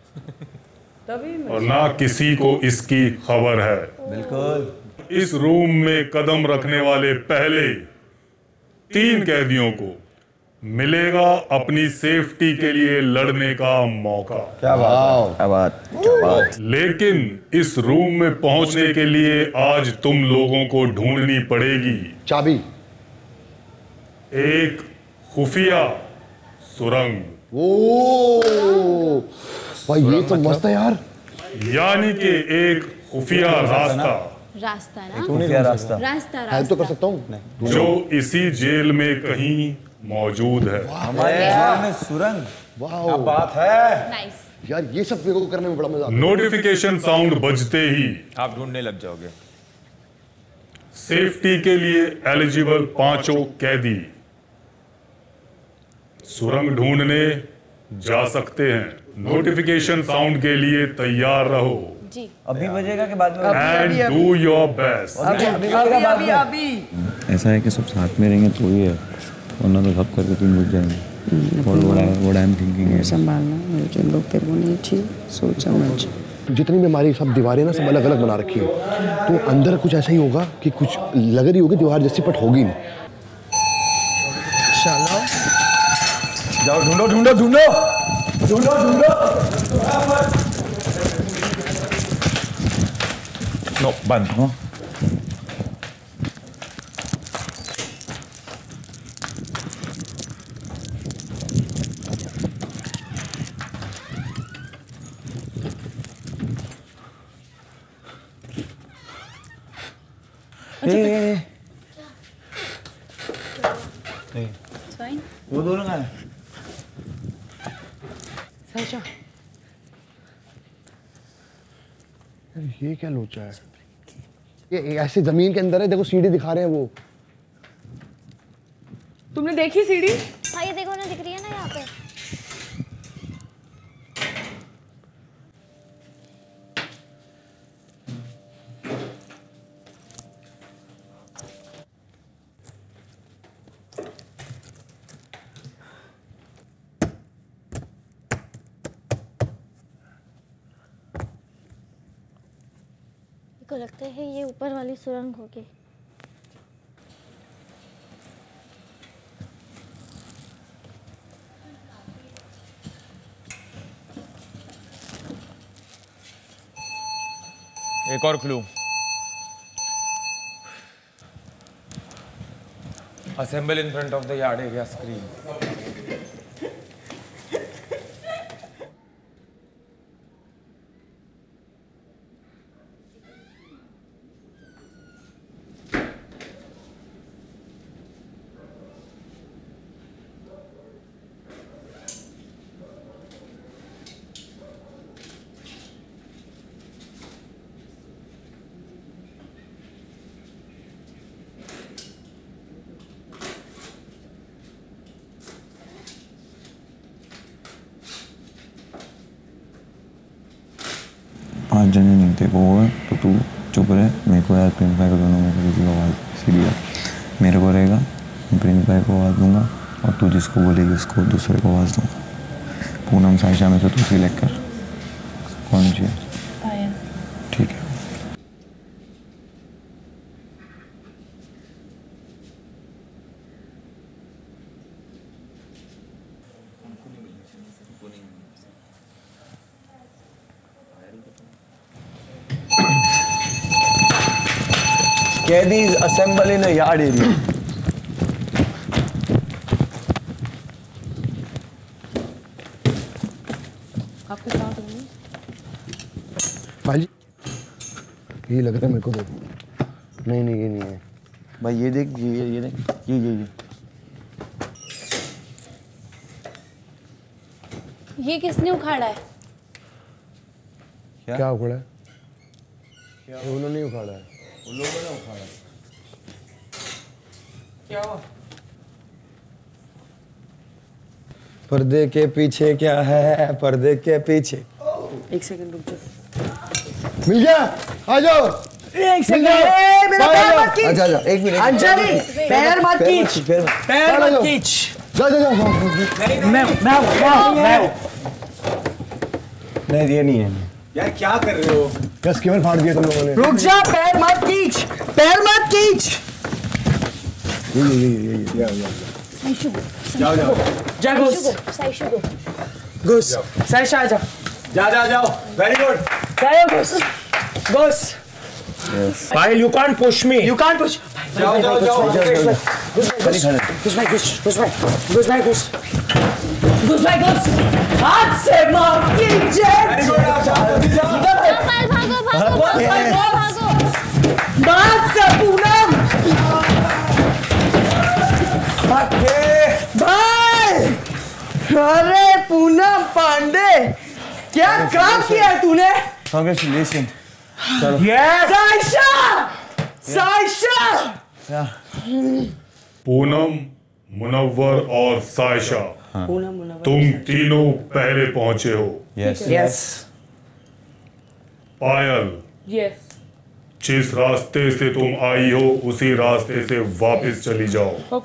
और ना किसी को इसकी खबर है। बिल्कुल। इस रूम में कदम रखने वाले पहले 3 कैदियों को मिलेगा अपनी सेफ्टी के लिए लड़ने का मौका। क्या बात, क्या बात, क्या बात। लेकिन इस रूम में पहुंचने के लिए आज तुम लोगों को ढूंढनी पड़ेगी चाबी, एक खुफिया सुरंग। ओ भाई ये तो मस्त है यार। यानी कि एक खुफिया रास्ता रास्ता ना, खुफिया रास्ता हेल्प तो कर सकता हूँ जो इसी जेल में कहीं मौजूद है। हमारे जेल में सुरंग। क्या बात है। नाइस। यार ये सब मेरे को करने में बड़ा मजा आता है। नोटिफिकेशन साउंड बजते ही आप ढूंढने लग जाओगे। सेफ्टी के लिए एलिजिबल 5 कैदी सुरंग ढूंढने जा सकते हैं। नोटिफिकेशन साउंड के लिए तैयार रहो जी। अभी बजेगा के बाद में? And do your best. अभी ऐसा है कि सब साथ में रहेंगे तो ही है, वरना तो सब करके तुम बुझ जाएंगे। What I'm thinking है संभालना, जो लोग तेरे को नहीं अच्छी सोच समझ। जितनी भी हमारी सब दीवारें ना सब अलग अलग बना रखी है, तो अंदर कुछ ऐसा ही होगा कि कुछ लग रही होगी दीवार जैसी, बट होगी नहीं। चलो जाओ ढूंढो ढूंढो ढूंढो ढूंढो ढूंढो। नो बंद हो। वो दोनों कहाँ हैं? साइशा ये क्या लोचा है? ये ऐसे जमीन के अंदर है, देखो सीढ़ी दिखा रहे हैं वो। तुमने देखी सीढ़ी? हाँ ये देखो ना, दिख रही है ना यहाँ पे। को लगता है ये ऊपर वाली सुरंग होगी। एक और clue, assemble in front of the yard area screen. पाँच जने नहीं थे, वो है तो तू चुप रहे। मेरे को यार प्रिंस भाई को दोनों में से किसी को आवाज़ सीधी मेरे को रहेगा, मैं प्रिंस भाई को आवाज़ दूंगा और तू जिसको बोलेगी उसको दूसरे को आवाज़ दूंगा। पूनम साइशा में से तू सिलेक्ट कर कौन चाहिए। ठीक है। Caddies assemble in a yard area. आपके साथ होंगे? भाई ये लग रहा है मेरे को, देखो। नहीं नहीं ये नहीं है भाई, ये देख, ये देख, ये ये किसने उखाड़ा है? क्या उखाड़ा है? उन्होंने उखाड़ा है। उन लोगों ने उखाड़ा। क्या हुआ? पर्दे के पीछे क्या है, पर्दे के पीछे। एक सेकंड रुक जाओ। मिल गया, आ जाओ। एक सेकंड, मेरा पैर मत खींच। अच्छा एक मिनट अंजलि पैर मत खींच, पैर मत खींच। जा नहीं ये नहीं है यार, क्या कर रहे हो? बस केवल फाड़ दिया तुम लोगों ने। रुक जा, पैर मत खींच, पैर मत खींच। जाओ जाओ जा घुस, घुस, साइशा आ जा, जाओ। Very good. जाओ घुस, घुस। Payal, you can't push me. You can't push. जाओ। घुस भाई, घुस। हाथ से मार कीजिए। भागो। बात से पूनम। भाई, अरे पूनम पांडे, क्या काम किया है तूने? कांग्रेचुलेशन। साइशा। पूनम, मुनव्वर और सायशा, तुम तीनों पहले पहुंचे हो। यस। पायल, जिस रास्ते से तुम आई हो उसी रास्ते से वापस चली जाओ।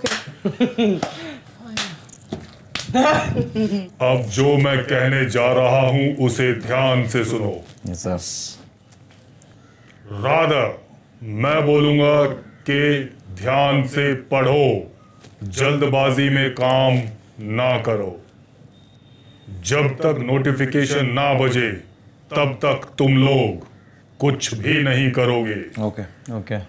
अब जो मैं कहने जा रहा हूं उसे ध्यान से सुनो। रादर, मैं बोलूंगा कि ध्यान से पढ़ो, जल्दबाजी में काम ना करो। जब तक नोटिफिकेशन ना बजे तब तक तुम लोग कुछ भी नहीं करोगे। Okay.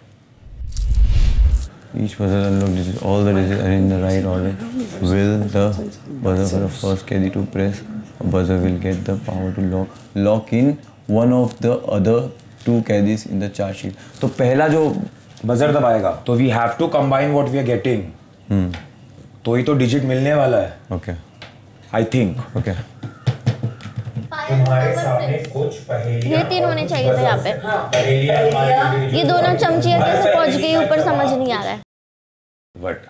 Each buzzer unlock digits. All the digits are in the right order. Will the buzzer for the first caddy to press a buzzer will get the power to lock in one of the other two caddies in the chart sheet. तो पहला जो buzzer दबाएगा तो we have to combine what we are getting. तो ही तो digit मिलने वाला है। Okay. I think. Okay. तुम्हारे सामने कुछ पहेलियां, ये तीन होने चाहिए थे यहाँ पे। ये दोनों चमचियाँ कैसे पहुँच गई ऊपर समझ नहीं आ रहा है। बट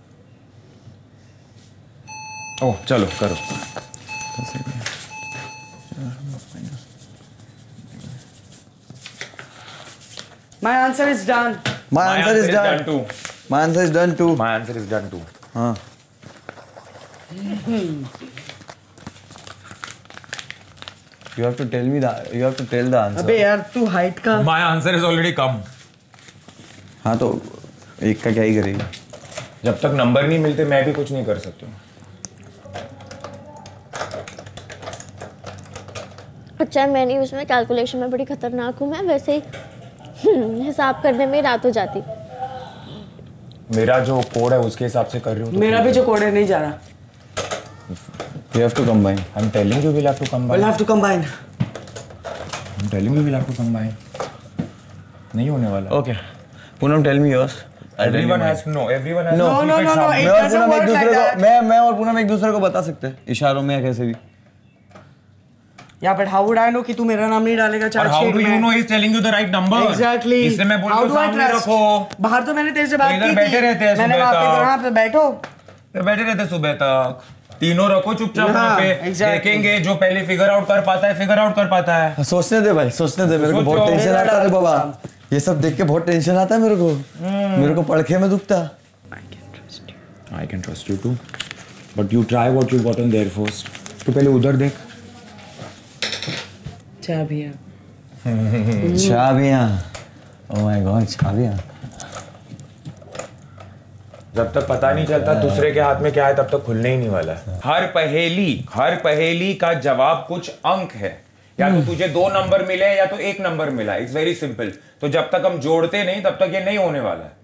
ओह चलो करो। My answer is done. My answer is done too. My answer is done too. My answer is done too. हाँ। You have to tell me that. You have to tell the answer. अबे यार तू height का। My answer is already come. हाँ तो एक का क्या ही करेगी? जब तक नंबर नहीं मिलते मैं भी कुछ नहीं कर सकता। अच्छा मैं नहीं, उसमें कैलकुलेशन में बड़ी खतरनाक हूँ मैं, वैसे ही हिसाब करने में रात हो जाती। मेरा जो कोड है उसके हिसाब से कर रही हूँ। मेरा भी जो कोड है नहीं जा रहा। You have to combine. I'm telling you we'll have to combine. We'll have to combine. I'm telling you we'll have to combine. नहीं होने वाला। Okay. Poonam, tell me yours. Everyone has to know. Everyone has No, to no, keep no, it no. sharp. It doesn't work like that. मैं और पूनम एक दूसरे को बता सकते हैं इशारों में या कैसे भी। Yeah, but how would I know कि तू मेरा नाम नहीं डालेगा और चार्ट how शीट do में? you know he's telling you the right number? Exactly. इसलिए मैं बोलता How हूँ do I सामने trust? रखो। बाहर तो मैंने तेरे से बात इधर की बैठे थी। रहते हैं मैंने सुबह वहाँ पे तक। कहा पे बैठो। तो बैठे रहते सुबह तक। तीनों रखो चुपचाप वहाँ पे। exactly. देखेंगे जो पहले फिगर आउट कर पाता है फिगर आउट कर पाता है। सोचने दे भाई, सोचने दे। मेरे को बहुत टेंशन आता है बाबा। ये सब देख के बहुत टेंशन आता है मेरे को। मेरे को पड़खे में दुखता। I can trust you too. But you try what you got on there first. तो पहले उधर देख। चाबियाँ। चाबियाँ। Oh my God, चाबियाँ। जब तक पता नहीं चलता दूसरे के हाथ में क्या है तब तक खुलने ही नहीं वाला है। हर पहेली का जवाब कुछ अंक है। या तो तुझे 2 नंबर मिले या तो 1 नंबर मिला। It's very simple. तो जब तक हम जोड़ते नहीं तब तक ये नहीं होने वाला है।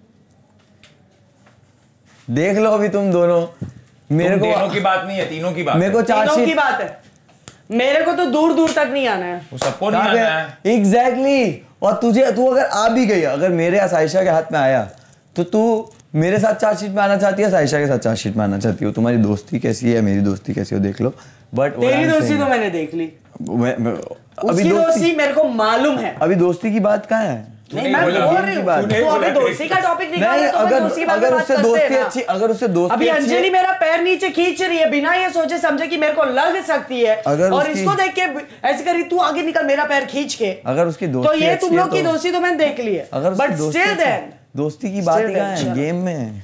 देख लो अभी तुम दोनों। मेरे को तीनों की बात नहीं है, तीनों की बात। मेरे को तीनों की बात है। मेरे को तो दूर दूर तक नहीं आना है। वो सबको नहीं आना है। एग्जैक्टली। और तुझे तू अगर आ भी गई, अगर मेरे या साइशा के हाथ में आया तो तू मेरे साथ चार्ट शीट में आना चाहती है, साइशा के साथ चार्ट शीट में आना चाहती हो। तुम्हारी दोस्ती कैसी है, मेरी दोस्ती कैसी हो देख लो। बट तेरी दोस्ती तो मैंने देख ली। अभी उसकी दोस्ती मेरे को मालूम है। अभी दोस्ती की बात कहाँ है? नहीं मैं बोल रही हूँ तो अभी दोस्ती का टॉपिक निकाले तो मैं दोस्ती की बात उससे दोस्ती अच्छी, अगर उससे दोस्ती अभी अंजलि मेरा पैर नीचे खींच रही है बिना ये सोचे समझे कि मेरे को लग सकती है, और इसको देख के ऐसे करी तू आगे निकल मेरा पैर खींच के, अगर उसकी दोस्ती तो ये तुम लोग की दोस्ती तो मैंने देख ली है, बट स्टिल देन दोस्ती की बात है गेम में,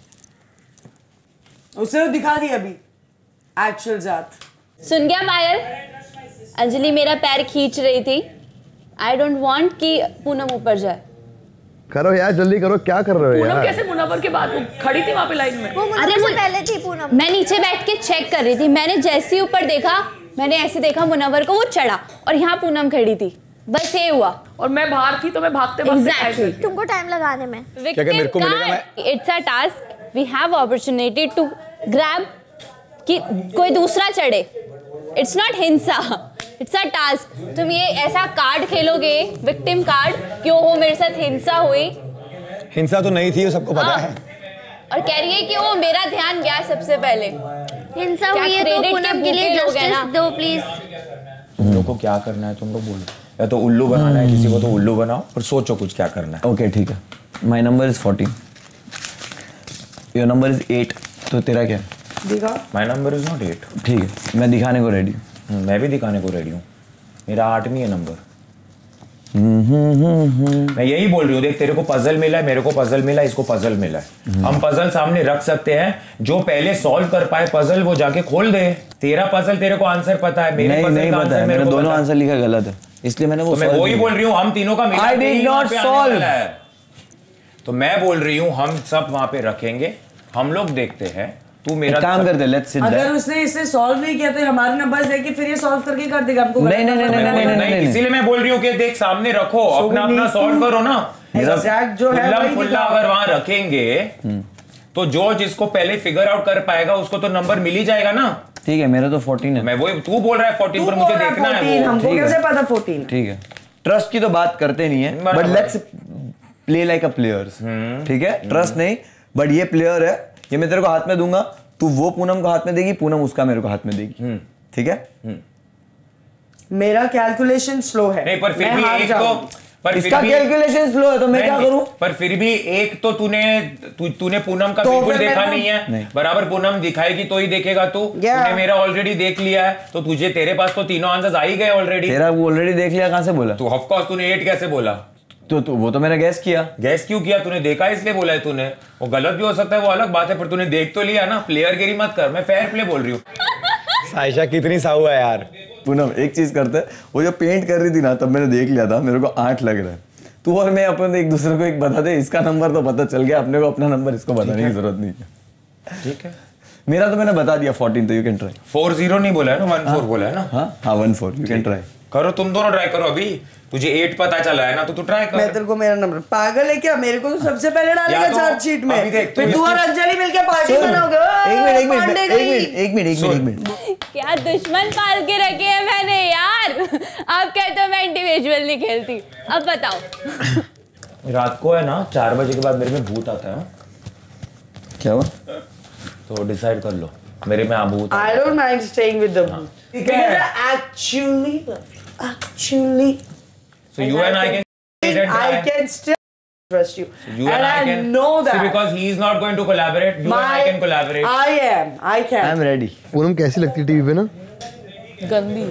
उसने दिखा दी अभी एक्चुअल जात। सुन गया पायल, अंजलि मेरा पैर खींच रही थी। आई डोंट वांट कि पूनम ऊपर जाए। करो यार जल्दी करो, क्या कर रहे हो यार? पूनम कैसे मुनव्वर के बाद खड़ी थी वहां पे लाइन में? अरे वो पहले थी पूनम। मैं नीचे बैठ के चेक कर रही थी, मैंने जैसे ही ऊपर देखा मैंने ऐसे देखा मुनव्वर को, वो चढ़ा और यहाँ पूनम खड़ी थी, बस ये हुआ। और मैं बाहर थी तो मैं भागते भागते तुमको टाइम लगाने में। It's a task, we have opportunity to grab कि कोई दूसरा चढ़े। इट्स नॉट हिंसा, इट्स अ टास्क। तुम ये ऐसा कार्ड खेलोगे, विक्टिम कार्ड, क्यों हो मेरे साथ हिंसा हुई। हिंसा तो नहीं थी, वो सबको पता है। और कह रही है कि वो मेरा ध्यान गया सबसे पहले। हिंसा हुई है तो पूनम के लिए जस्टिस दो प्लीज। तुम लोग को क्या करना है तुम लोग बोलो, या तो उल्लू बनाना है किसी को तो उल्लू बनाओ, और सोचो कुछ क्या करना है। ओके ठीक है, my number is 14, your number is 8, तो तेरा क्या है? दिखा। My number is not 8। ठीक है, मैं दिखाने को रेडी हूँ। मैं भी दिखाने को रेडी हूँ, मेरा 8वीं है नंबर। मैं यही बोल रही हूँ, देख तेरे को पजल मिला है, मेरे को पजल मिला है, इसको पजल मिला है। हम पजल सामने रख सकते हैं, जो पहले सॉल्व कर पाए पजल वो जाके खोल दे। तेरा पजल तेरे को आंसर पता है, मेरे पजल नहीं का पता है, मैंने दोनों आंसर लिखा गलत है, इसलिए मैंने वो मैं वही बोल रही हूँ, हम तीनों का मिला। I did not solve। तो मैं बोल रही हूँ हम सब वहां पे रखेंगे, हम लोग देखते हैं। तू मेरा काम करते, लेट्स सिट अगर उसने इसे सॉल्व नहीं किया तो हमारे नंबर्स देके फिर ये सॉल्व करके कर देगा हमको। नहीं, इसीलिए मैं बोल रही हूँ कि देख सामने रखो, अपना अपना सॉल्व करो ना। एग्जैक्ट जो है वही खुला अगर वहां रखेंगे तो जो जिसको पहले फिगर आउट कर पाएगा उसको तो नंबर मिल ही जाएगा ना। ठीक है, मेरा तो 14 है। मैं वही, तू बोल रहा है 14 पर मुझे देखना है वो। हमको कैसे पता 14? ठीक है, ट्रस्ट की तो बात करते नहीं है, but let's play like a players. ठीक है, ट्रस्ट नहीं, बट ये प्लेयर है, ये मैं तेरे को हाथ में दूंगा, तू वो पूनम को हाथ में देगी, पूनम उसका मेरे को हाथ में देगी। ठीक है, मेरा कैलकुलेशन स्लो है। नहीं पर फिर भी एक तो, पर इसका कैलकुलेशन स्लो है तो मैं क्या करूं? पर फिर भी एक तो तूने पूनम का बिल्कुल देखा नहीं है। बराबर पूनम दिखाएगी तो ही देखेगा तूने मेरा ऑलरेडी देख लिया है, तो तुझे तेरे पास तो तीनों आंसर्स आ ही गए ऑलरेडी। तेरा वो ऑलरेडी देख लिया, कहां से बोला? तो ऑफ कोर्स तूने 8 कैसे बोला? तो वो तो मैंने गैस किया। गैस क्यों किया? तूने देखा इसलिए बोला है तूने, वो गलत भी हो सकता है, वो अलग बात है, पर तूने देख तो लिया ना। प्लेयर गिरी मत कर, मैं फेयर प्ले बोल रही हूँ। साइशा कितनी साहू है यार। पूनम एक चीज करते है, वो जो पेंट कर रही थी ना, तब मैंने देख लिया था, मेरे को 8 लग रहा है। तू और मैं अपन एक दूसरे को एक बता दे, इसका नंबर तो पता चल गया, अपने को अपना नंबर इसको बताने की जरूरत नहीं है। ठीक है, मेरा तो मैंने बता दिया 14, तो यू कैन ट्राई। 4-0 नहीं बोला है ना, 1-4 बोला है ना? हाँ 1-4, यू कैन ट्राई। करो, तुम दोनों ट्राई करो। अभी तुझे 8 पता चला है ना, तो तू ट्राई कर। मैं तेरे को मेरा नंबर, पागल है क्या? मेरे को तो सबसे पहले डालेगा चार्जशीट में, फिर तू और अंजलि मिलके पार्टी बनाओगे। एक मिनट। क्या दुश्मन पाल के रखे हैं मैंने यार। अब कहते हो मैं इंडिविजुअल नहीं खेलती, अब बताओ। रात को है ना 4 बजे के बाद मेरे में भूत आता है। क्या हुआ? तो डिसाइड कर लो, मेरे में भूत। I don't mind staying with them. Actually. So you and I can still trust you. So you and I can know that. See, because he is not going to collaborate, you and I can collaborate. I can. I'm ready. Poonam कैसी लगती है TV पे ना? गंदी।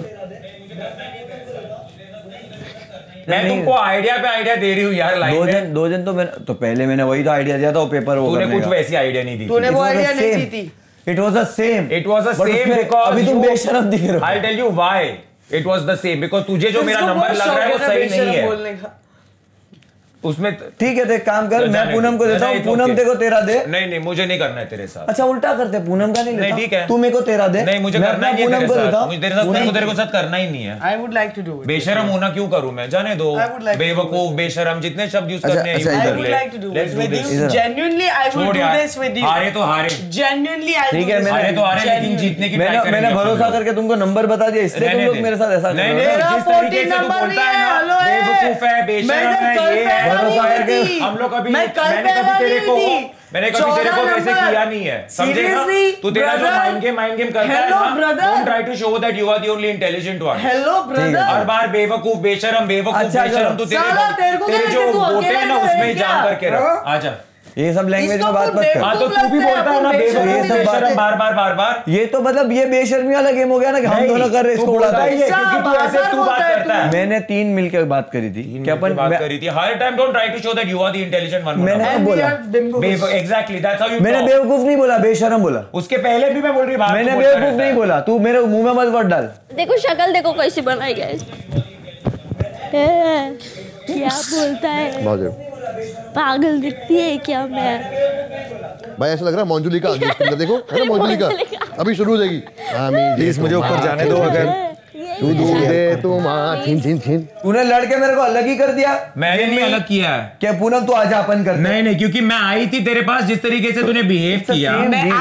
मैं तुमको idea पे idea दे रही हूँ यार। लाइफ दो दिन तो पहले मैंने वही तो आइडिया दिया था, वो पेपर वो तूने कुछ वैसी आइडिया नहीं दी। तूने वो आइडिया नहीं दी थी। It was the same because अभी तुम बेशरम दिख रहे हो। I'll tell you why it was the same, because तुझे जो मेरा नंबर लग रहा है वो सही नहीं है उसमें। ठीक है, तो एक काम कर, मैं पूनम को देता हूँ, पूनम तेरे को तेरा दे। नहीं मुझे नहीं करना है तेरे साथ। अच्छा उल्टा करते, पूनम का नहीं लेता। ठीक है, तू मेरे को तेरा दे। नहीं मुझे करना ही नहीं तेरे साथ, मुझे तेरे को साथ करना ही नहीं है। I would like to do it. बेशरम होना क्यों करूं मैं? जाने दो। बेवकूफ, बेशरम, जितने शब्द यूज करने हैं। I would like to do it with you. Genuinely I will do this with you. हारे तो हारे। Genuinely I will do this. हारे तो हारे, लेकिन जीतने की ट्राई करेंगे। मैंने भरोसा करके तुमको नंबर बता दिया, इसलिए तुम लोग मेरे साथ ऐसा कर रहे हो। नहीं, जिस तरीके से तू बोलता है ना, बेवकूफ है, बेशरम है, ये है, भरोसा करके हम लोग अभी मैंने कभी तेरे को मैंने कभी तेरे को वैसे किया नहीं है, समझेगा? तू तेरा जो माइंड गेम करता है ना, don't try to show that you are the only intelligent one. Hello brother, हर बार बेवकूफ बेशरम बेशरम तू तेरे जो बोलते हैं ना उसमें जाम करके रख। आजा, ये सब लैंग्वेज में बात मत कर। हाँ तो तू भी बोलता है ना बेशरम बार। ये तो मतलब ये बेशर्मी वाला गेम हो गया ना कि हम दोनों कर रहे इसको उड़ाता है, क्योंकि तू ऐसे तू बात करता है। मैंने 3 मिलकर बात करी थी कि अपन बात करी थी। हर time don't try to show that you are the intelligent one. मैंने कब बोला? Exactly that's how you. मैंने बेवकूफ नहीं बोला, बेशरम बोला। उसके पहले भी मैं बोल रही हूं, मैंने बेवकूफ नहीं बोला। तू मेरे मुंह में मत वर्ड डाल। देखो शक्ल देखो कैसी बनाई है, क्या बोलता है, पागल दिखती है क्या मैं? भाई ऐसा लग रहा है मंजुली का अंदर देखो, है ना मंजुली का अभी शुरू हो जाएगी। प्लीज मुझे ऊपर जाने दो। अगर तू दूर दे तुम छीन तूने लड़के मेरे को अलग ही कर दिया। मैंने नहीं अलग किया है। क्या पूनम तू आजा अपन कर? नहीं, क्योंकि मैं आई थी तेरे पास, जिस तरीके से तूने बिहेव किया,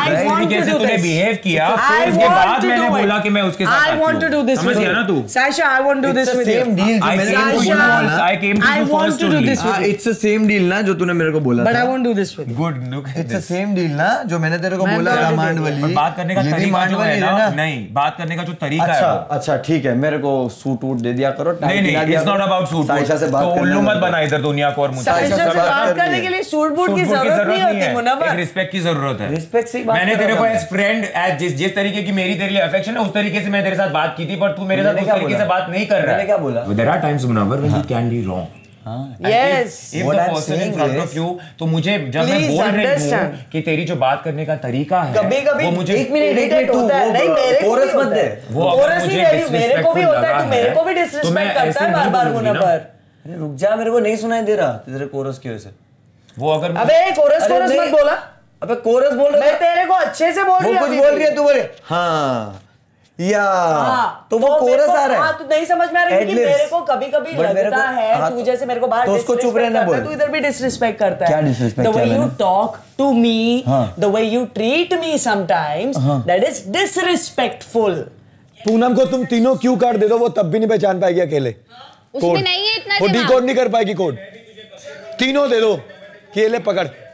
उसके बाद मैंने बोला कि मैं उसके साथ I want to do this with you. ना तू Sasha, I want to do this with you. Same deal. I came to you first only. It's the same deal ना जो तूने मेरे को बोला। But I won't do this with you. Good, look. It's the same deal ना जो मैंने तेरे को बोला था मांड वाली। बात करने का तरीका जो है ना, नहीं बात करने का जो तरीका है। अच्छा ठीक है, मेरे को सूट वूट दे दिया करो। नहीं, it's not about suit. Saisha से बात तो उल्लू मत बना इधर दुनिया को और मुझे। साइशा से बात करने के लिए सूट बूट की जरूरत नहीं होती मुनव्वर। एक रिस्पेक्ट की जरूरत है। रिस्पेक्ट से बात। मैंने तेरे को एज फ्रेंड, एज जिस तरीके की मेरी तेरे लिए अफेक्शन है, उस तरीके से मैं तेरे साथ बात की थी, पर तू मेरे साथ उस तरीके से बात नहीं कर रहा है। मैंने क्या बोला? There are times Munawwar when you can be wrong. Yes. If the person in front of you, तो मुझे जब मैं बोल रही हूँ कि तेरी जो बात करने का तरीका है, कभी-कभी वो मुझे एक मिनट होता है। नहीं मेरे कोरस मत दे। वो कोरस ही मेरे को भी होता है, तो मेरे को भी डिसरिस्पेक्ट करता है बार-बार मुनव्वर। अरे रुक जा, मेरे को नहीं सुनाई दे रहा तेरे कोरस की वजह से। वो अगर अबे कोरस मत बोला। अबे कोरस बोल रहा मैं तेरे को अच्छे से बोल रही हूँ। वो कुछ बोल रही है तू बोले हाँ या तो वो कोरस आ रहा है। तू नहीं समझ में आ रहा है कि मेरे को कभी-कभी लगता है तू जैसे मेरे को बाहर तो उसको चुप रहने बोल। तू इधर भी डिसरिस्पेक्ट करता है। क्या disrespect? The way you talk to me, the way you treat me sometimes, that is disrespectful. Poonam को तुम तीनों क्यों कार्ड दे दो, वो तब भी नहीं पहचान पाएगी अकेले। उसमें नहीं है इतना वो डिकोड नहीं कर पाएगी कोड। तीनों दे दो कि ये ले पकड़।